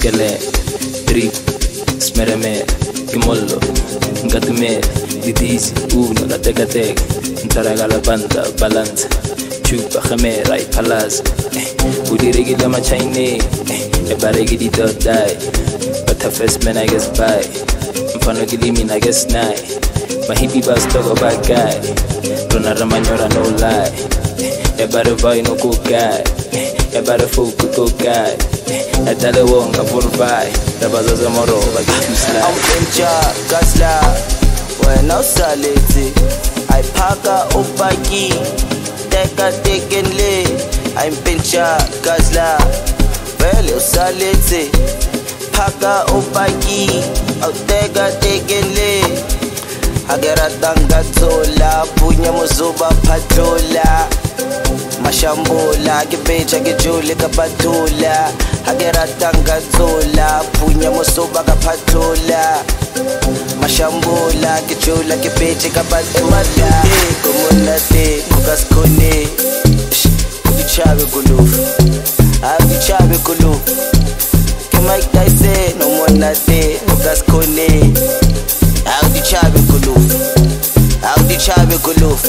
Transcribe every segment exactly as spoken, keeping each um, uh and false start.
Skele, Drip, Smereme, Kimollo, Ngatume, Lidisi, Uno, la Teca Teca, Ntaraga la Banda, Balance, Chupa, Jamera, y Palaz, Udirigi la Machaine, Ebarigi di Dot Die, but the first man I guess by, Mfano Gilimi, I guess nine, Mahibi Bas Togo bad guy, Rona Ramanyora no lie, Ebare Vai no good guy, Ebare Fuku good guy. Atale wonga purbai Tabazaza moro bagi kisla I'm Benja Gazla When I salete I paka upaki Teka tekenle I'm Benja Gazla Vele usalete Paka upaki Teka tekenle Agera tanga tola Punya muzuba patola Mashambula, kibecha kijuli kapatula Hagera tanga zola, punya musoba kapatula Mashambula, kijula kibecha kapatula Kumuna te, kukaskone Kichabe kuluf, kichabe kuluf Kimike Tyson, no mwana te, kukaskone Kichabe kuluf, kichabe kuluf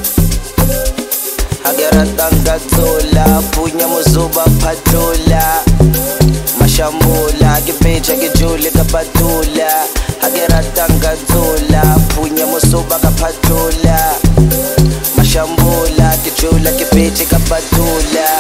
Agera tanga zola, punya muzuba patola Mashambula, kibecha kijuli kapatula Agera tanga zola, punya muzuba kapatula Mashambula, kijula kibecha kapatula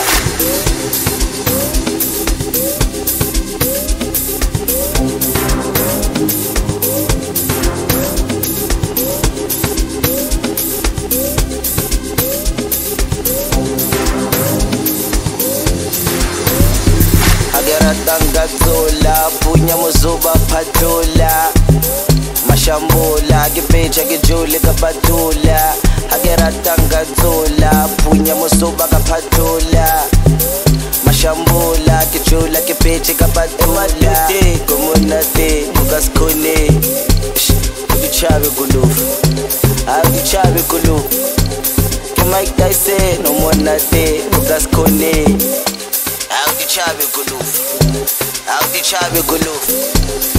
Tanga zola, punya muzuba patola Mashambula, kibecha kijuli kapatula Agera tanga zola, punya muzuba kapatula Mashambula, kijula kibecha kapatula Kumuna te, kukaskone Kichabe kuluf, kichabe kuluf Kimike Tyson, no mwana te, kukaskone Chabe Guluf, Audi Chabe Guluf.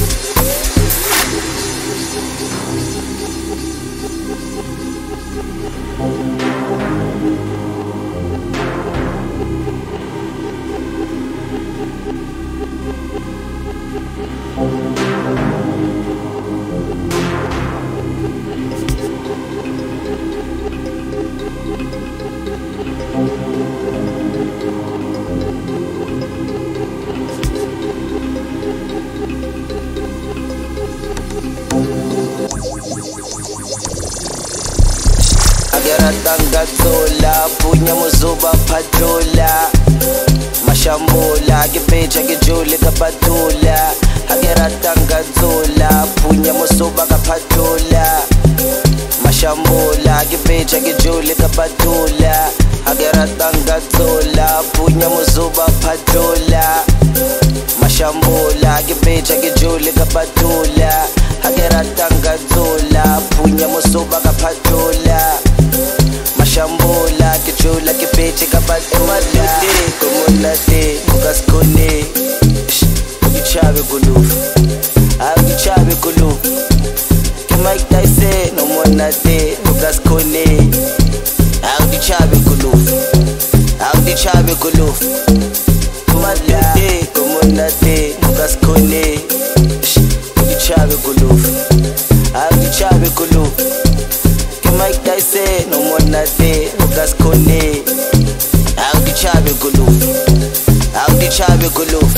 Agera tanga zola, punya muzuba patola Mashambula, kibecha kijuli kapatula Agera tanga zola, punya muzuba kapatula Mashambula, kibecha kijuli kapatula Agera tanga zola, punya muzuba patola Mashambula, kibecha kijuli kapatula Agera tanga zola, punya muzuba kapatula Mashambula, kijula kibecha kapatula Kumuna te, kukaskone Kichabe kuluf, kichabe kuluf Kimike Tyson, no mwana te, kukaskone Kichabe kuluf, kichabe kuluf Kumuna te, kumuna te, kukaskone Kichabe kuluf, kichabe kuluf Kimike Tyson, no mwana te, kukaskone Kichabe kuluf, kichabe kuluf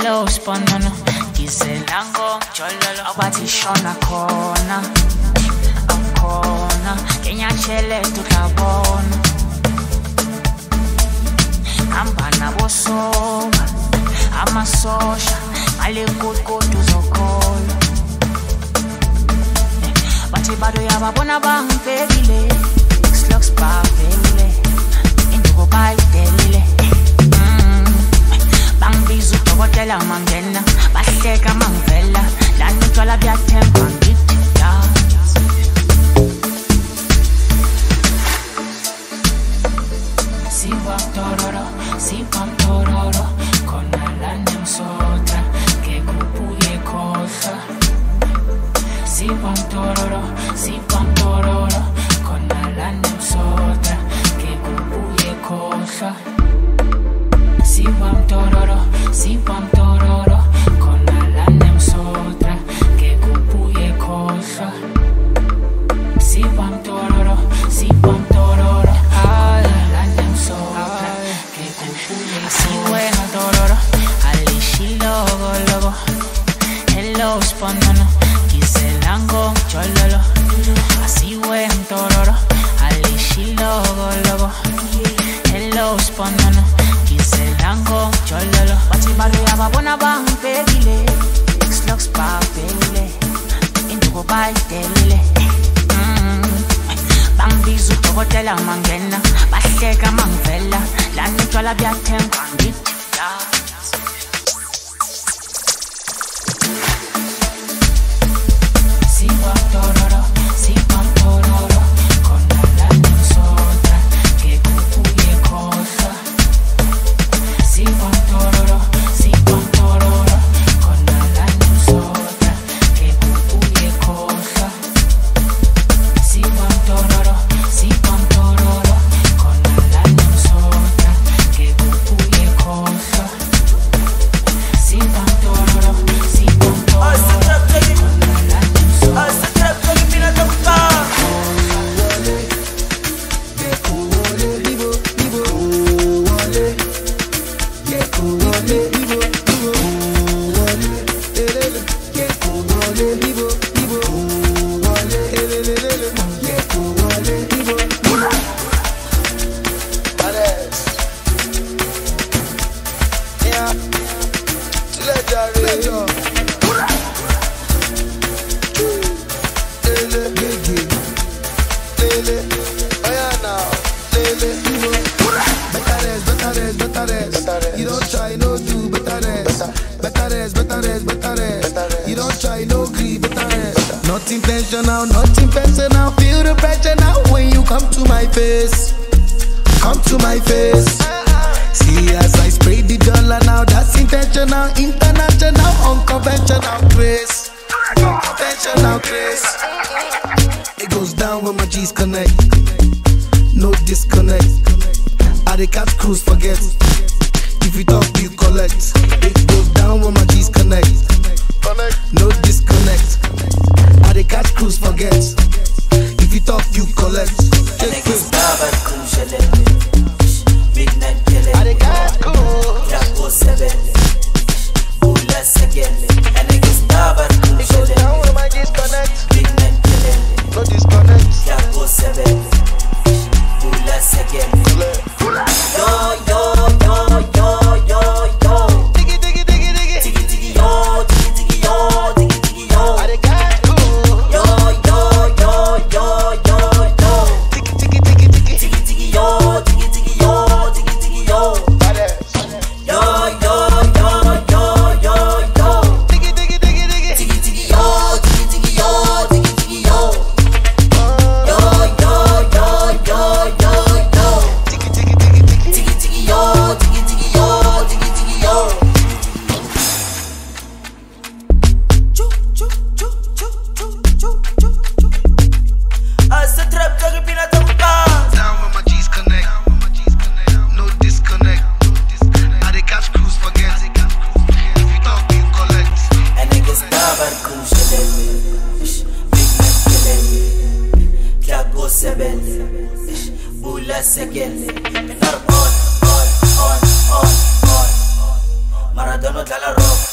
hello sponono Giselango chololo Abati shona kona Akona Kenya chele tutabona Ambana bosoba Amasosha Alekuko tuzokolo Bati bado yababona bangpebile Slugs bavele Indugo baitelile Bambizu tokotela mangena Bahleka mangvela Lani tjwala byathemba ngithi dance Sibam tororo, sibam tororo Kona lani msotra Ke kupuye kosa Sibam tororo, sibam tororo Kona lani msotra Ke kupuye kosa Sibam tororo, sibam tororo Kona lane msotra Ke kupuye kosa Sibam tororo, sibam tororo Kona lane msotra Ke kupuye kosa Siwe na tororo Alishi logo logo Hello sponono Giselango chololo Asiwe na tororo Alishi logo logo Hello sponono Giselango chololo Bati bado yababona bangpebile Slugs bavele Indugo baitelile Bambizu tokotela mangena Bahleka mangvela Lani tjwala byathemba ngithi dance Sibam tororo, sibam tororo Kona lani msotra Ke kupuye kosa Sibam tororo, sibam tororo Kona lani msotra Ke kupuye kosa Sibam tororo, sibam tororo Kona lani msotra Ke kupuye kosa Sibam tororo, sibam tororo Kona lani msotra You don't try no do better rest. Better rest, better rest, better rest. You don't try no grief, better rest. Not intentional, not intentional. Feel the pressure now when you come to my face. Come to my face. See as I spray the dollar now, that's intentional, international, unconventional grace. Unconventional grace. It goes down when my G's connect. No disconnect. I the catch cruise forget. If you talk, you collect. It goes down when my G's connect. No disconnect. I the catch cruise forget. If you talk, you collect. Midnight killing. I the catch cruise. Jago seven. Bula segele. And it goes down when my G's connect. Midnight killing. No disconnect. Jago seven. Bula segele. Yo yo yo yo yo yo. Diggy diggy diggy diggy. Diggy diggy yo. Diggy diggy yo. Diggy diggy yo. I the catch cruise. Yo yo yo yo yo yo. Diggy diggy diggy diggy. Diggy diggy yo. Diggy diggy yo. Diggy diggy yo. Yo yo yo yo yo yo. Diggy diggy diggy diggy. Diggy diggy yo. Diggy diggy yo. Diggy diggy yo. Yo yo yo yo yo yo. Diggy diggy diggy diggy. Diggy diggy yo. Diggy diggy yo. Diggy diggy yo. Choo choo choo choo choo choo choo choo. As the trap dog in a top down when my G's connect. No disconnect. I the catch cruise forget. If you talk, you collect. And niggas never cruise the big man killing. Jago seven. Bula segele. On on on on on. Maradona dalla rock.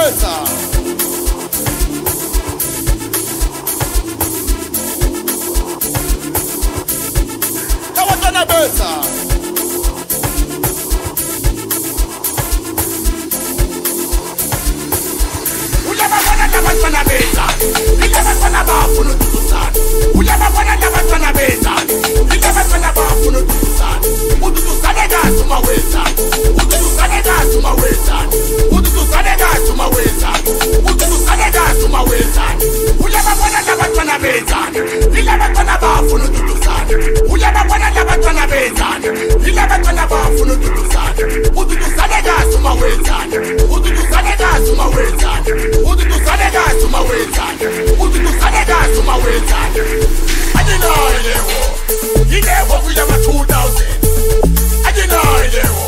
beta. Tawatana beta. Uyababona labantwana bezani, ilabantwana bafuna ukuzuzana. Uyababona labantwana bezani, ilabantwana bafuna ukuzuzana. Ududuzane kazi uma wezani, ududuzane kazi uma wezani, ududuzane kazi uma wezani, ududuzane kazi uma wezani. Uyababona labantwana bezani, ilabantwana bafuna ukuzuzana. Uyababona labantwana bezani, ilabantwana bafuna ukuzuzana. Ududuzane kazi uma wezani, ududuzane kazi uma wezani. Udu tu sadega suma wezani, udu tu sadega suma wezani. Ajina ilewo, ilewo kuyama two thousand. Ajina ilewo,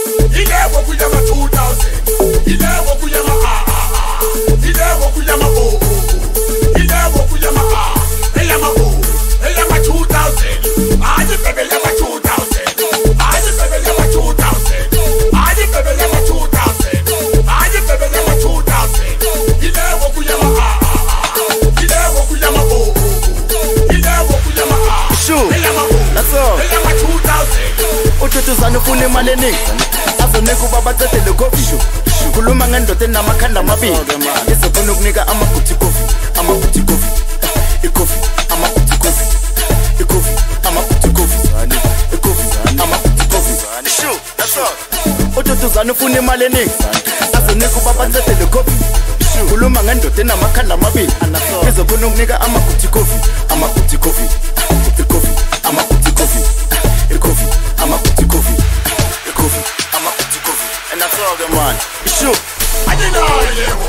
ilewo kuyama two thousand. Ilewo kuyama ah ah ah, ilewo kuyama oh oh oh, ilewo kuyama ah, eyama oh, eyama two thousand. Aji bebe yama two thousand, aji bebe yama two thousand, aji bebe yama two thousand, aji bebe yama two thousand. Ilewo kuyama ah ah ah, ilewo kuyama oh oh oh, ilewo kuyama ah, eyama oh, that's all. eyama two thousand. Ututuzana ufuna imali eningi azoneka ubaba cedele kofi khuluma ngendoda enamakhanda amabili izofuna ukunika amaguthi kofi amaguthi kofi ikofi amaguthi kofi ikofi amaguthi kofi ikofi amaguthi kofi shu that's all. Ututuzana ufuna imali eningi azoneka ubaba cedele kofi khuluma ngendoda enamakhanda amabili izofuna ukunika amaguthi kofi amaguthi kofi ikofi amaguthi kofi ikofi amaguthi kofi ikofi amaguthi kofi and that's all the man sure. Ajina ilewo,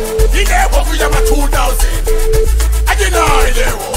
ilewo kuyama two thousand. Ajina ilewo,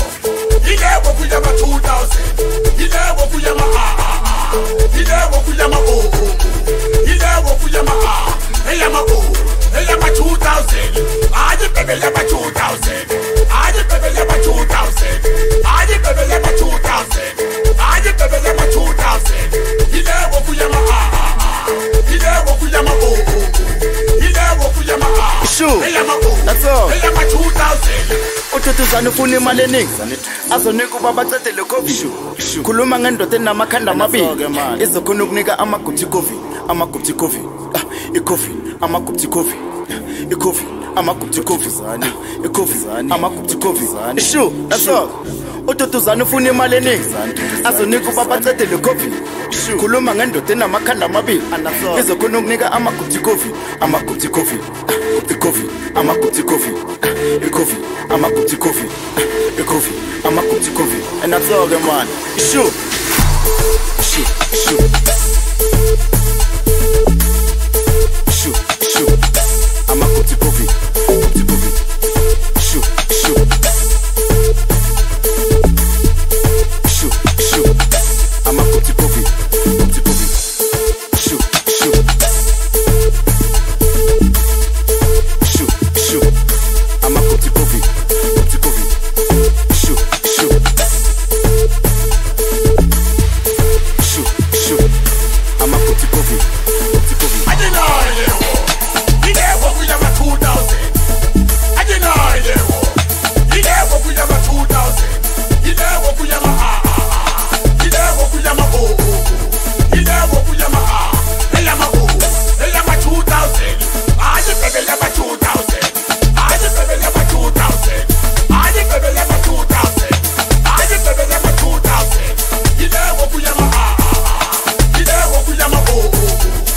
ilewo kuyama two thousand. Ilewo kuyama ah ah ah, ilewo kuyama oh oh oh, ilewo kuyama ah, eyama oh, eyama two thousand. Aji bebe yama two thousand, aji bebe yama two thousand, aji bebe yama two thousand, aji bebe yama two thousand. Ilewo kuyama ah ah ah, ilewo kuyama oh oh oh, ilewo kuyama ah, sure. eyama oh, That's all. eyama two thousand. Ututuzana ufuna imali eningi azoneka ubaba cedele kofi khuluma ngendoda enamakhanda amabili izokhona ukunika amaguthi kofi amaguthi kofi ikofi amaguthi kofi ikofi amaguthi kofi ikofi amaguthi kofi sure. That's all. Ututuzana ufuna imali eningi azonika ubaba cedele kofi khuluma ngendoda enamakhanda amabili izokhona ukunika amaguthi kofi amaguthi kofi ikofi amaguthi kofi ikofi amaguthi kofi ikofi amaguthi kofi and that's all the man sure sure sure sure sure amaguthi kofi amaguthi kofi sure sure sure sure amaguthi kofi amaguthi kofi sure sure sure sure amaguthi kofi amaguthi kofi sure sure sure sure amaguthi kofi amaguthi kofi. Ajina ilewo, ilewo kuyama two thousand. Ajina ilewo, ilewo kuyama two thousand. Ilewo kuyama ah ah ah, ilewo kuyama oh oh oh, ilewo kuyama ah, eyama oh, eyama two thousand. Aji bebe yama two thousand, aji bebe yama two thousand, aji bebe yama two thousand, aji bebe yama two thousand. Ilewo kuyama ah ah ah, ilewo kuyama oh oh oh.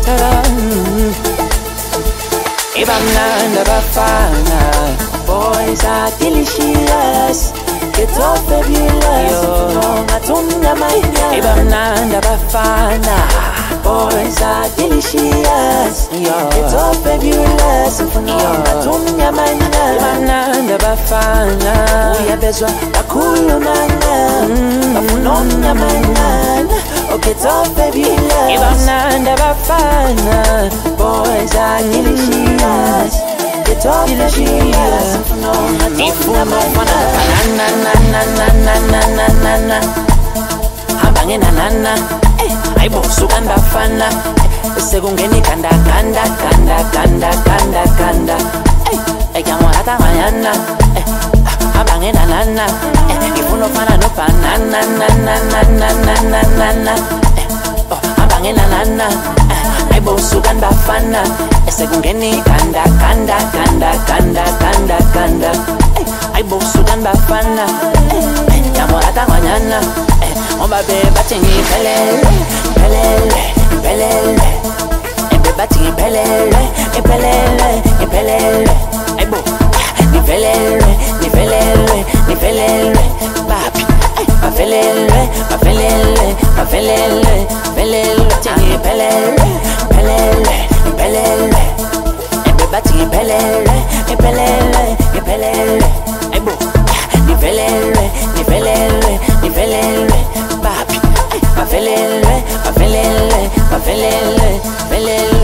Ibamnanda bafana, boys are delicious. Get off fabulous, ngatumnya manya. Ibamnanda bafana, boys are delicious. Get off fabulous, ngatumnya manya. Ibamnanda bafana, uyabezwa bakhulumana, bafunona manya. Get off fabulous, ibamnanda bafana, boys are delicious. Get off delicious, nifuna fana na na na na na na na na na. Hambange na na na, eh, aibo sukan bafana, sekungeni kanda kanda kanda kanda kanda kanda, eh, ekamora tamanyana, eh, hambange na na na, eh, nifuna fana no pa na na na na na na na na na na, eh, oh, hambange na na na, eh, aibo sukan bafana, sekungeni kanda kanda kanda kanda kanda kanda, eh, aibo sukan bafana, eh, yamora tamanyana, eh, omba be batingi pelele pelele pelele, eh, be batingi pelele pelele pelele, aibo ni pelele ni pelele ni pelele, papi pa pelele pa pelele pa pelele pelele, batingi pelele pelele pelele, eh, be batingi pelele pelele pelele, aibo ni pelele ni pelele ni pelele, papi pa pelele pa pelele pa pelele pelele.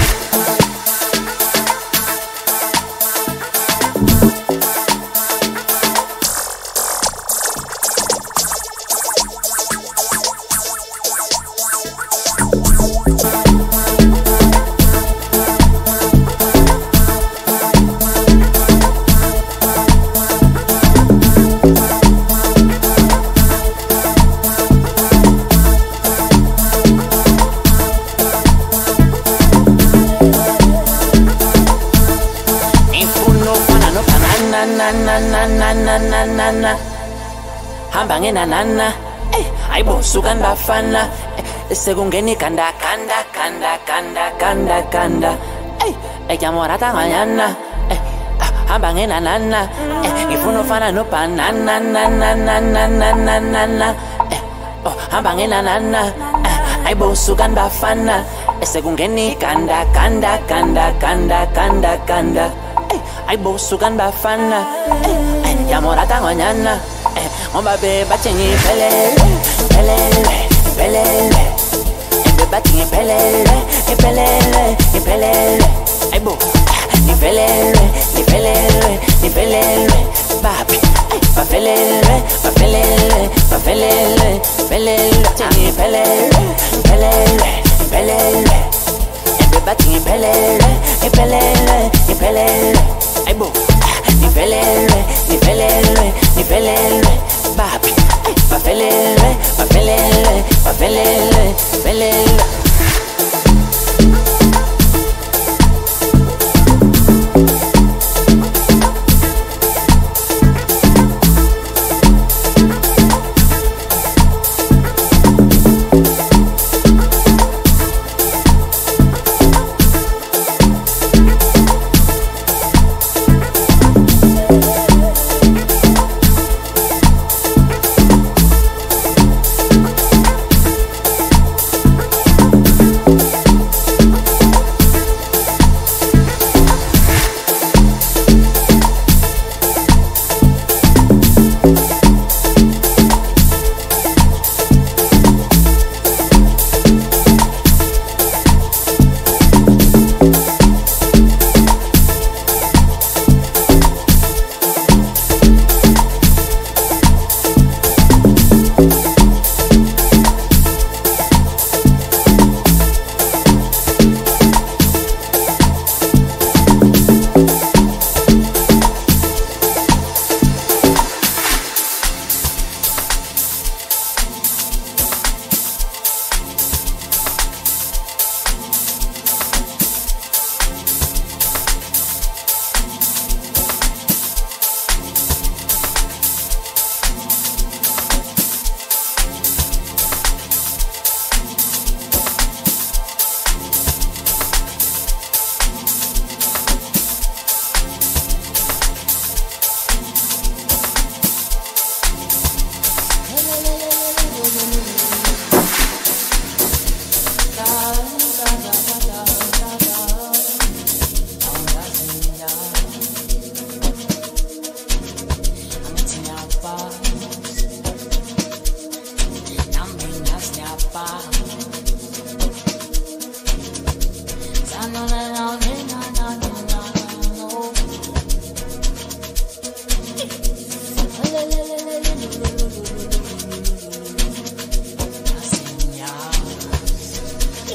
Hambange na na na, eh, aibo sukan bafana, eh, sekungeni kanda kanda kanda kanda kanda kanda, eh, ekamora tamanyana, eh, hambange na na na, eh, ifuno fana no pa na na na na na na na na na na, eh, oh, hambange na na na, eh, aibo sukan bafana, eh, sekungeni kanda kanda kanda kanda kanda kanda, eh, aibo sukan bafana, eh, yamora tamanyana. Omba be batingi pelele pelele pelele, be batingi pelele pelele pelele, aibo ni pelele ni pelele ni pelele, papi pa pelele pa pelele pa pelele pelele, batingi pelele pelele pelele, be batingi pelele pelele pelele, aibo ni pelele ni pelele ni pelele, papi pa pelele pa pelele pa pelele pelele.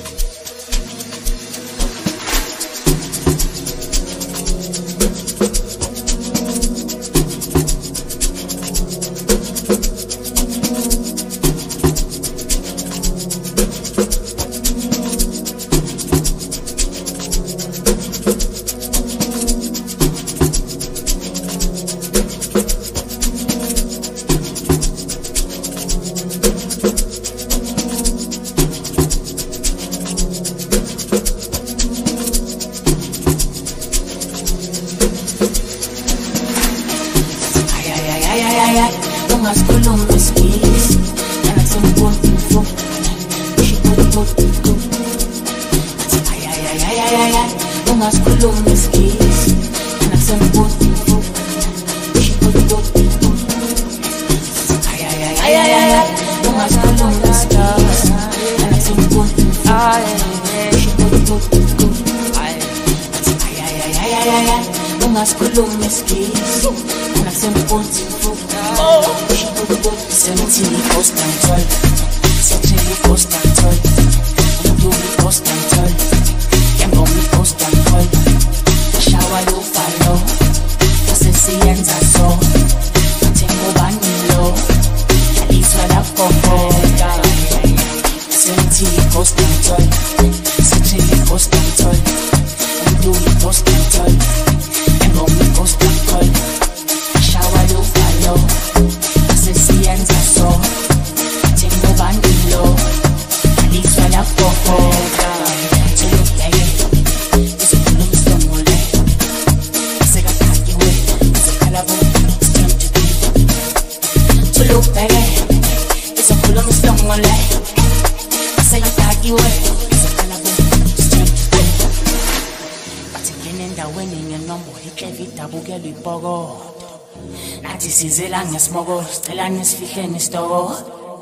Nesifihleni isitoko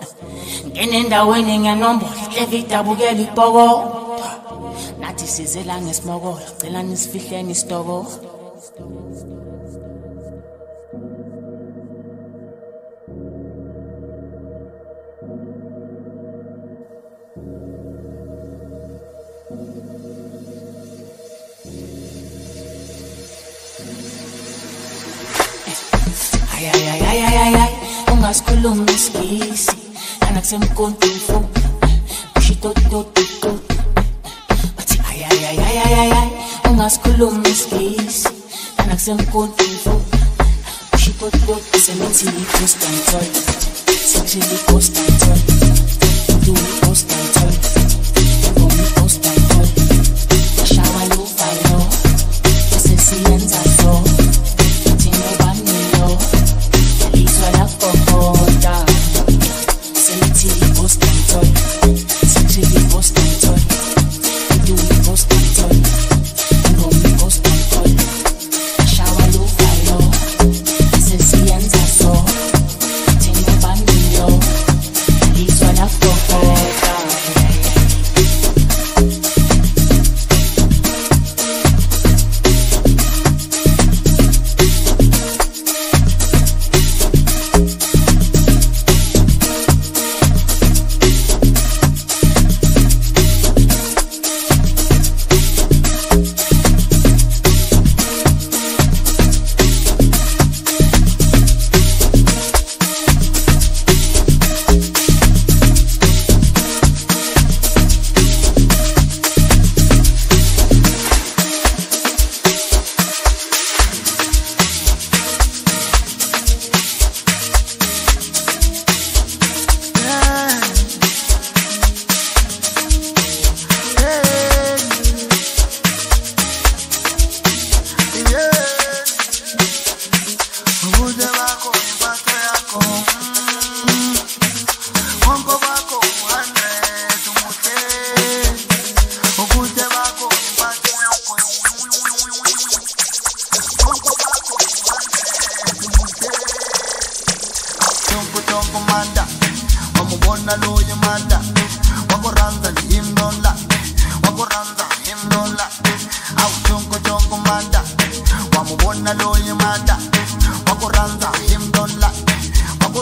ngene endaweni ngiyanombolo Evita bukela ibhoko nathi sizela ngesimokolo cela nisifihleni isitoko ay ay ay ay ay ay ungaskhuluma isilisi yana kusemkontifu ushito to to bathi ay ay ay ay ay ay ungaskhuluma isilisi yana kusemkontifu ushito to semenzi constantly sexually constantly do constantly do constantly shawa you follow sensienza so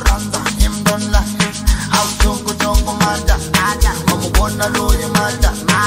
Manda, manda, manda,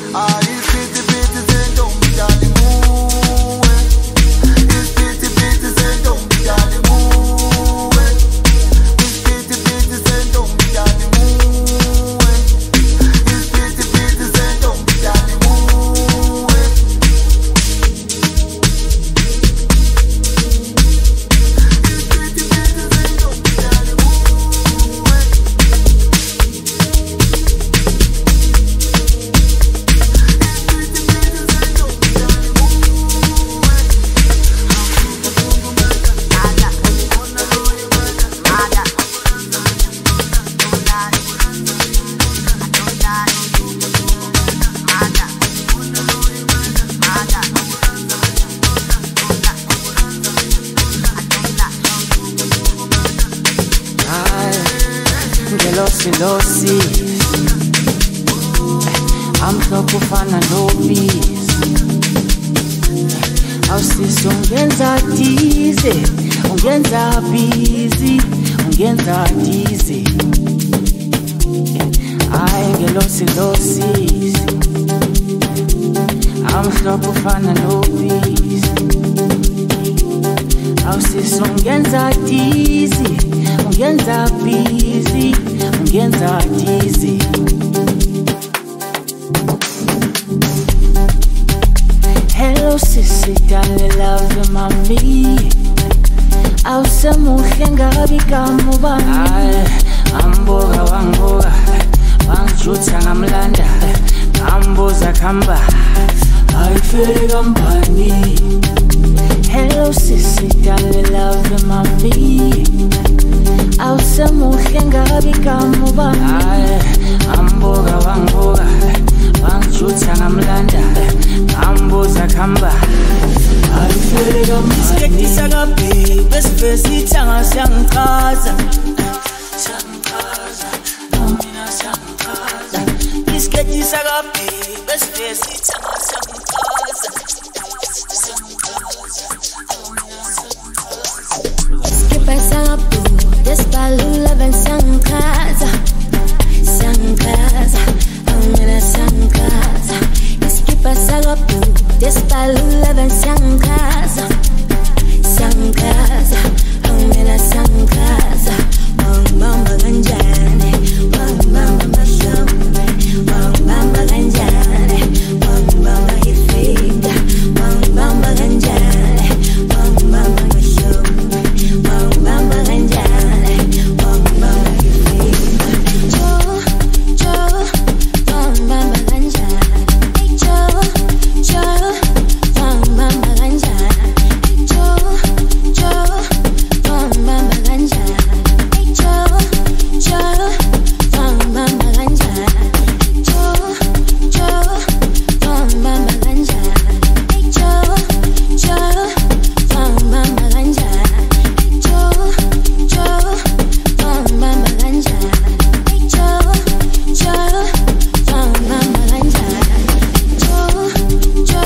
losi losi amhlophe ufana nobisi awusiso ungenza dize ungenza busy ungenza dize ay ngelosi losi amhlophe ufana nobisi awusiso ungenza dize ungenza busy ungenza dize hello sissy darling love mami awusemuhle ngabi kamubani amboka wangoka wangijutha ngamlanda ambuza khamba ayifele kampani hello sissy darling love mami awusemuhle ngabi kamubani amboka wangoka wangijutha ngamlanda ambuza khamba ayifele kampani isikekisa kabi besivezi ithanga siyangichaza siyangichaza mina siyangichaza isikekisa kabi besivezi ithanga siyangichaza Isikepesa kabi desibalula bensiyangichaza siyangichaza mina siyangichaza isikepesa kabi desibalula bensiyangichaza siyangichaza mina siyangichaza wangibamba kanjani wangibamba mahlombe wangibamba kanjani wangibamba ifiga wangibamba kanjani wangibamba mahlombe wangibamba kanjani wangibamba ifiga jo jo wangibamba kanjani jo jo wangibamba kanjani jo jo wangibamba kanjani jo jo wangibamba kanjani jo jo wangibamba kanjani jo jo wangibamba kanjani jo jo wangibamba kanjani jo jo wangibamba kanjani jo jo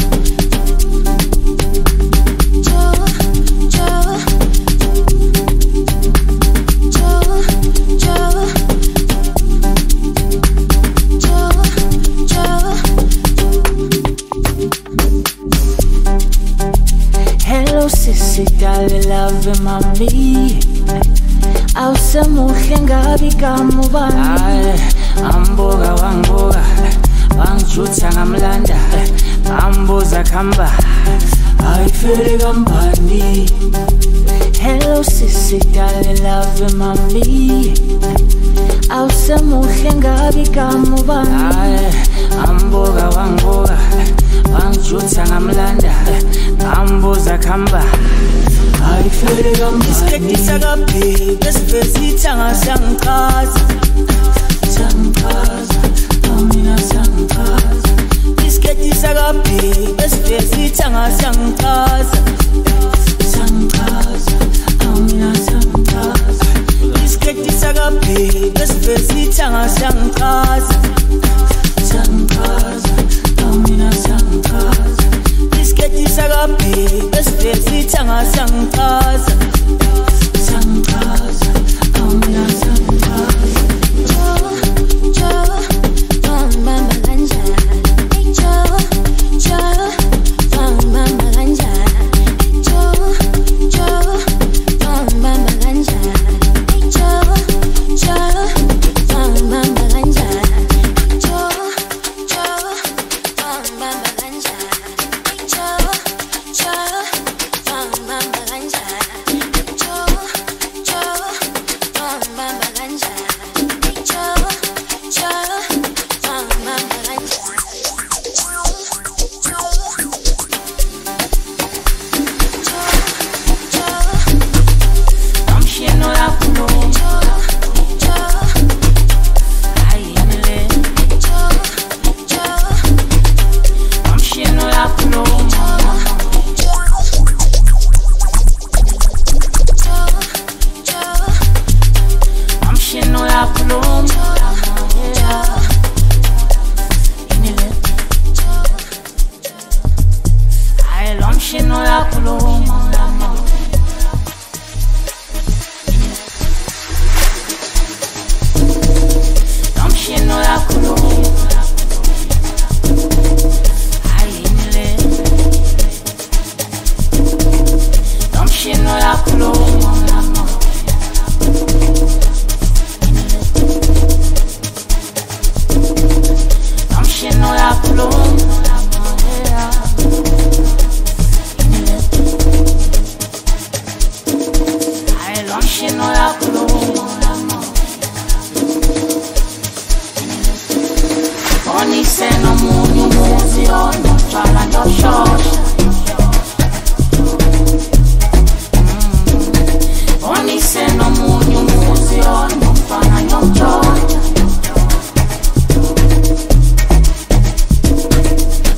hello sissy darling love mami awusemuhle ngabi kamubani amboka wangoka wangijutha ngamlanda ambuza khamba ayifele kampani hello sissy darling love mami awusemuhle ngabi kamubani amboka wangoka wangijutha ngamlanda ambuza khamba ayifele kampani isikekisa kabi besivezi ithanga siyangichaza siyangichaza mina siyangichaza isikekisa kabi besivezi ithanga siyangichaza siyangichaza mina siyangichaza isikekisa kabi besivezi ithanga siyangichaza siyangichaza mina siyangichaza isikekisa kabi besivezi ithanga siyangichaza siyangichaza mina siyangichaza jo jo wangibamba kanjani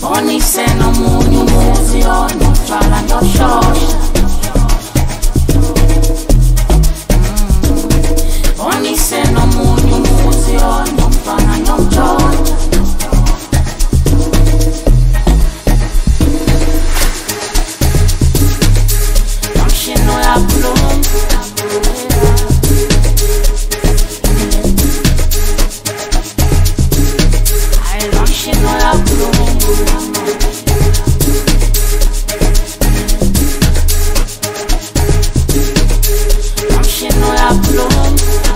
Bonise nomunye umuzi onotshwala ndoshosha. Bonise nomunye umuzi onomfana nomtshosha. Nomshino yakhuluma. Hayi nomshino yakhuluma. Nomshino yakhuluma.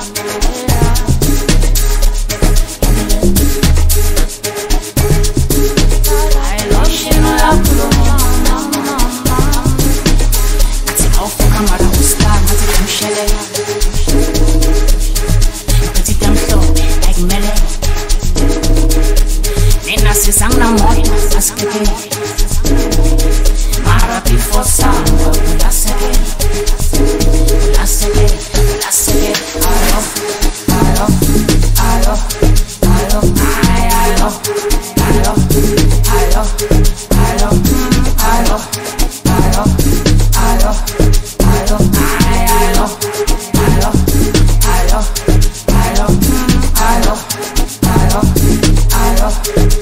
Sang na mooi, as keke Mara before sang, last again Last again, last again Ayo, ayo, ayo, ayo, ayo, ayo, ayo, ayo, ayo, ayo, ayo, ayo, ayo, ayo, ayo, ayo, ayo, ayo, ayo.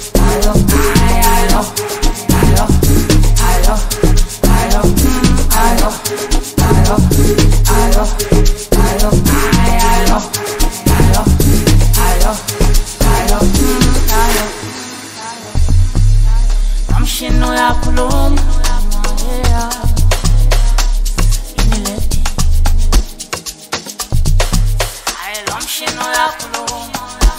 Nomshino yakhuluma. Hayi nomshino yakhuluma.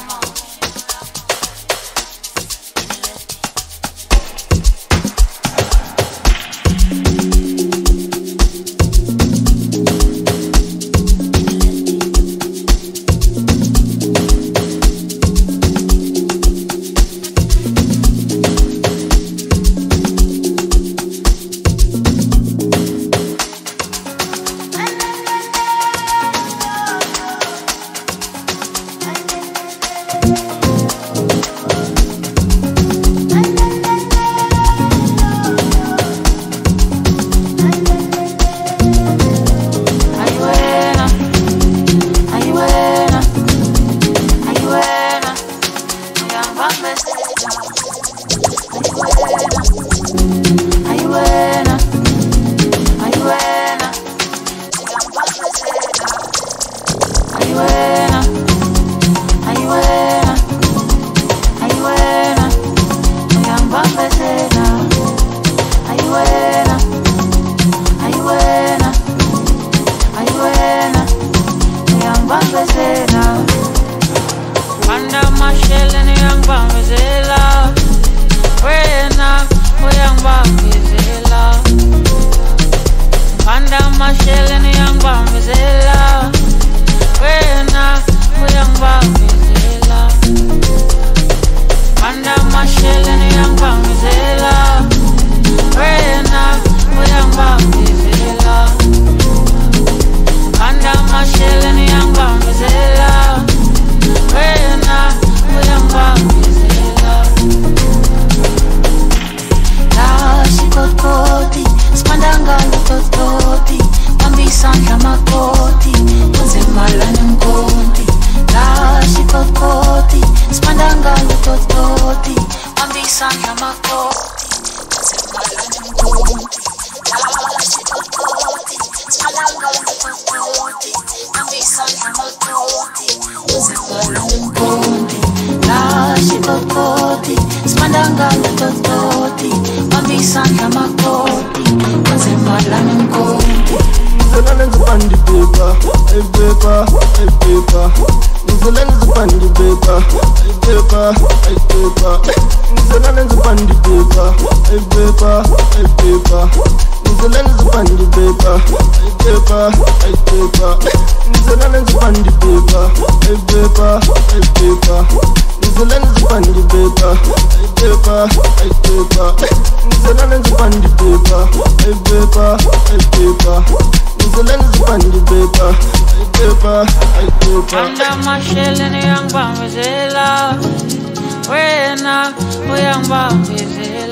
Under my shell and a young bomb is a love. When I, we young bomb is a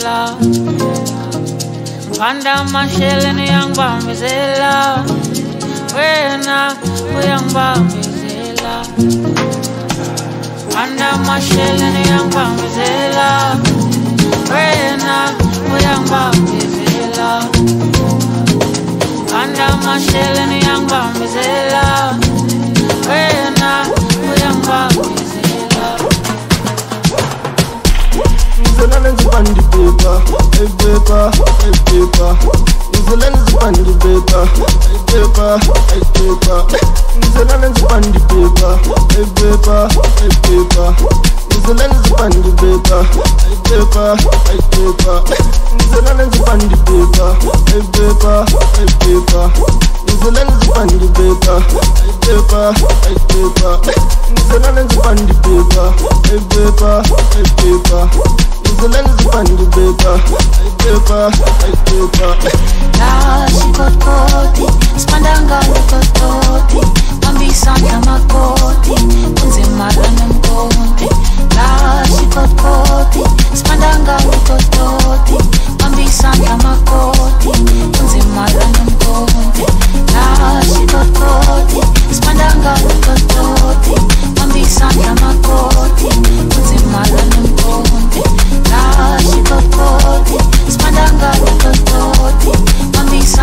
bambizela Panda masheleni yang bambizela Wena uyang bambizela Panda masheleni yang bambizela Wena uyang bambizela Panda masheleni yang bambizela Wena uyang bambizela Ngizelana zipandi paper, hey paper, hey paper. Ngizelana zipandi paper, hey paper, hey paper. Ngizelana zipandi paper, hey paper, hey paper. Ngizelana zipandi paper, hey paper, hey paper. Ngizelana zipandi paper, hey paper, hey paper. Ngizelana zipandi paper, hey paper, hey paper. Ngizelana zipandi paper, hey paper, hey paper. Ngizelana zipandi paper, hey paper, hey paper. La shikototi, spandanga lukototi Mambisanta makoti, unzimala nemkonti La shikototi, spandanga lukototi Mambisanta makoti, unzimala nemkonti La shikototi, spandanga lukototi Mambisanta makoti, unzimala nemkonti La shikototi, spandanga lukototi Mambisanta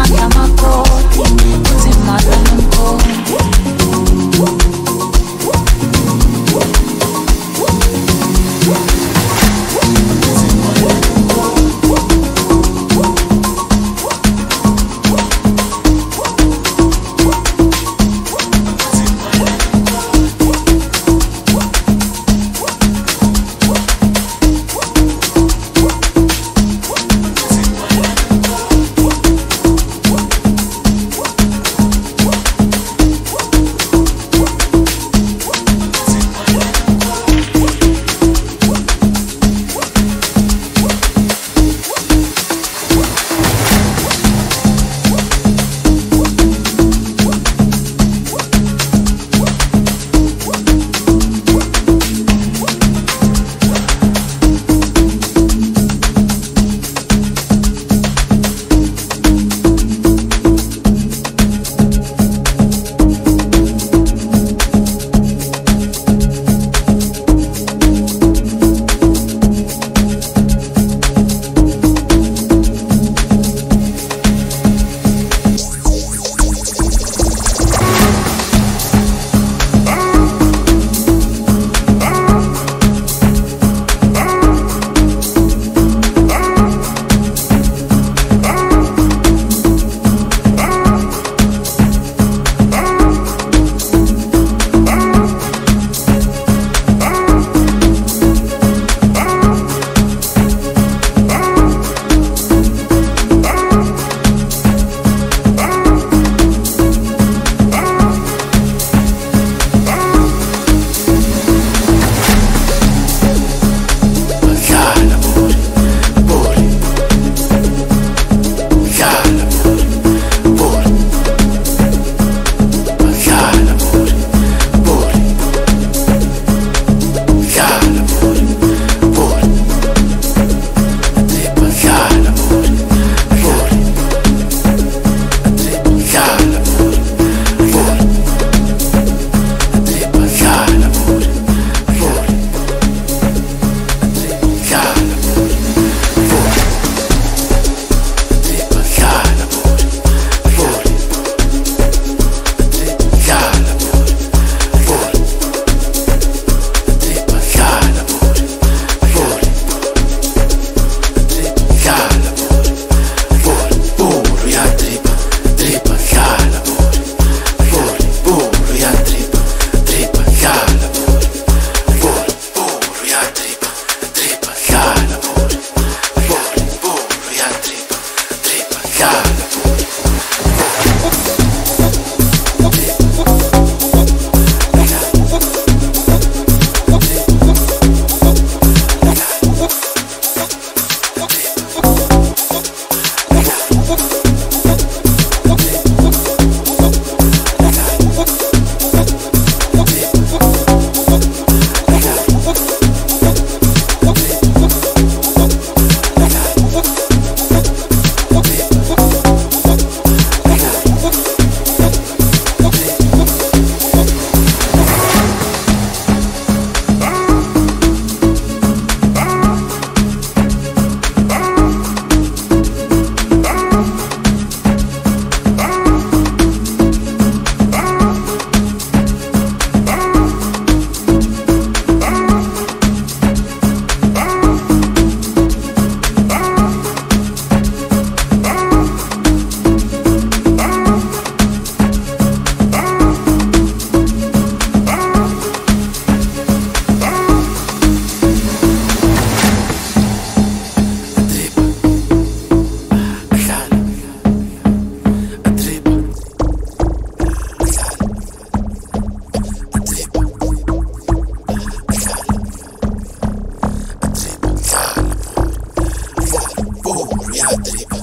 Africa.